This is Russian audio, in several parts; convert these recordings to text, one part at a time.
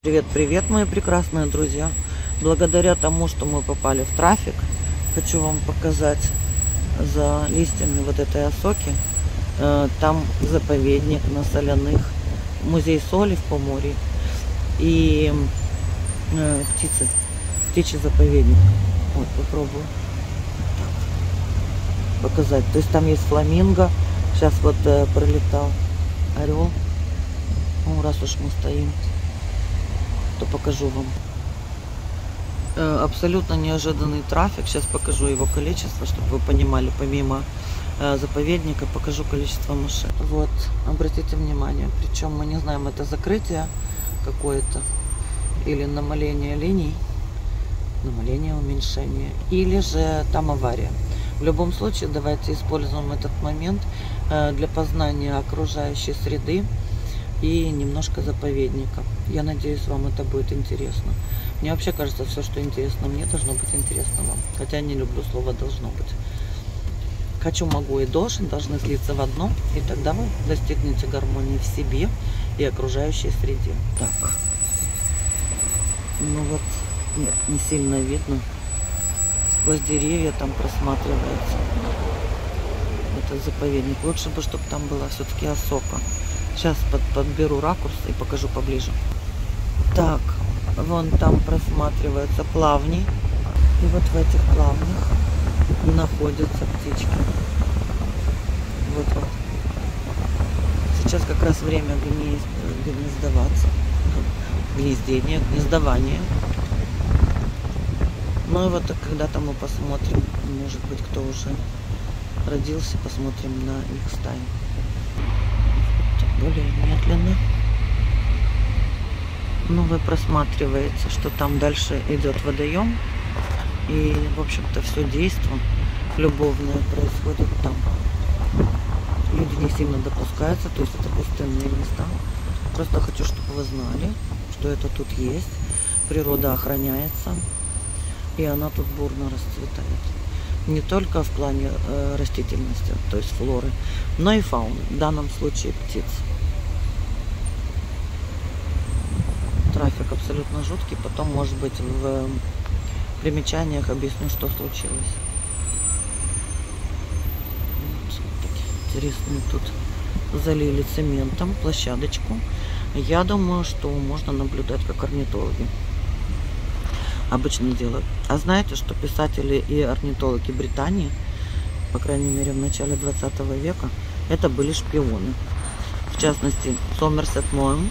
Привет, мои прекрасные друзья! Благодаря тому, что мы попали в трафик, хочу вам показать за листьями вот этой осоки. Там заповедник на соляных, музей соли в Поморье и птичий заповедник. Вот, попробую так показать. То есть там есть фламинго. Сейчас вот пролетал орел. Ну, раз уж мы стоим, то покажу вам. Абсолютно неожиданный трафик. Сейчас покажу его количество, чтобы вы понимали. Помимо заповедника покажу количество машин. Вот, обратите внимание. Причем мы не знаем, это закрытие какое-то или намаление линий, намаление, уменьшение, или же там авария. В любом случае, давайте используем этот момент для познания окружающей среды и немножко заповедника. Я надеюсь, вам это будет интересно. Мне вообще кажется, все, что интересно мне, должно быть интересно вам. Хотя я не люблю слово «должно быть». Хочу, могу и должен должны слиться в одно, и тогда вы достигнете гармонии в себе и окружающей среде. Так. Ну вот, нет, не сильно видно. Сквозь деревья там просматривается. Это заповедник. Лучше бы, чтобы там была все-таки осока. Сейчас подберу ракурс и покажу поближе. Так, вон там просматриваются плавни. И вот в этих плавнях находятся птички. Вот. Сейчас как раз время гнездоваться. Гнездение, гнездование. Ну и вот когда-то мы посмотрим, может быть, кто уже родился, посмотрим на их стаи. Более медленно. Ну, вы просматриваете, что там дальше идет водоем. И, в общем-то, все действо любовное происходит там. Люди не сильно допускаются, то есть это пустынные места. Просто хочу, чтобы вы знали, что это тут есть. Природа охраняется. И она тут бурно расцветает. Не только в плане растительности, то есть флоры, но и фауны. В данном случае птиц. Трафик абсолютно жуткий. Потом, может быть, в примечаниях объясню, что случилось. Вот, интересно, тут залили цементом площадочку. Я думаю, что можно наблюдать, как орнитологи обычно делают. А знаете, что писатели и орнитологи Британии, по крайней мере в начале 20 века, это были шпионы. В частности, Сомерсет Моэм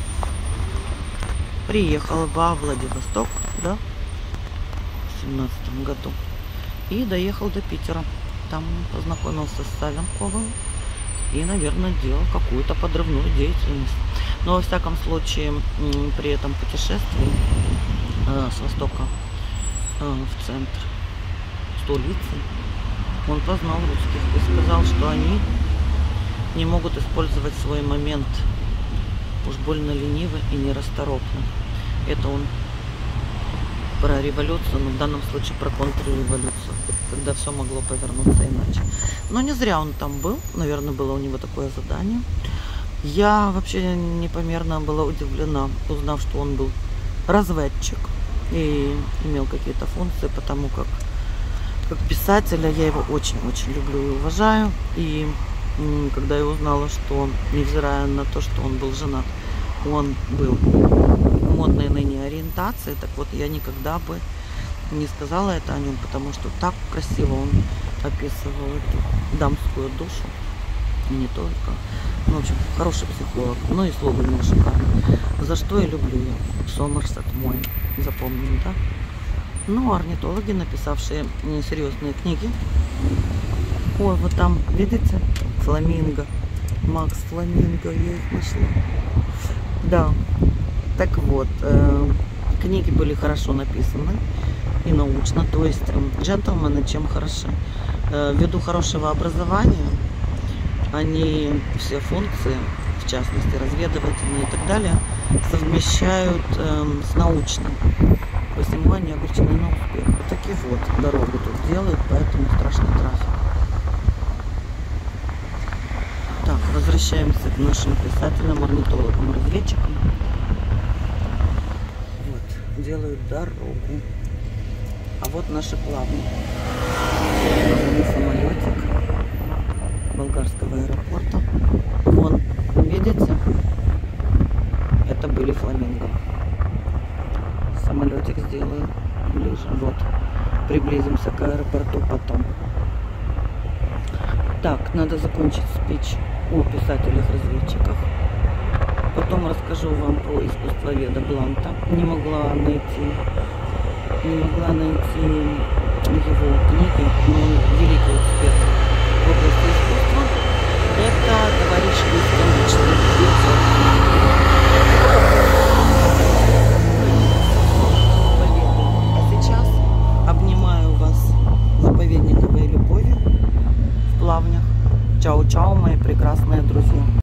приехал во Владивосток, да, в 17 году и доехал до Питера. Там познакомился с Савенковым и, наверное, делал какую-то подрывную деятельность. Но, во всяком случае, при этом путешествии с востока в центр столицы он познал русских и сказал, что они не могут использовать свой момент, уж больно ленивы и нерасторопны. Это он про революцию, но в данном случае про контрреволюцию, когда все могло повернуться иначе. Но не зря он там был, наверное, было у него такое задание. Я вообще непомерно была удивлена, узнав, что он был разведчик и имел какие-то функции, потому как писателя я его очень-очень люблю и уважаю. И когда я узнала, что, невзирая на то, что он был женат, он был модной ныне ориентации, так вот я никогда бы не сказала это о нем, потому что так красиво он описывал эту дамскую душу, и не только. Ну, в общем, хороший психолог, ну и слово у него шикарное. За что я люблю его. Сомерсет Моэм, запомним, да? Ну, орнитологи, написавшие серьезные книги. Ой, вот там, видите, фламинго. Макс Фламинго, я их нашла. Да, так вот, книги были хорошо написаны и научно. То есть джентльмены чем хороши? Ввиду хорошего образования они все функции, в частности разведывательные и так далее, совмещают с научным. Посему они обречены на успех. Вот такие вот дорогу тут делают, поэтому страшный трафик. Так, возвращаемся к нашим писателям, орнитологам, разведчикам. делают дорогу. А вот наши плавни. Самолетик болгарского аэропорта. Вон, видите? Это были фламинго. Самолетик сделаю ближе. Вот. Приблизимся к аэропорту потом. Так, надо закончить спич о писателях-разведчиках. Потом расскажу вам про искусствоведа Бланта. Не могла найти его книги, но он великий эксперт в области искусства. Это товарищ Листьяничный.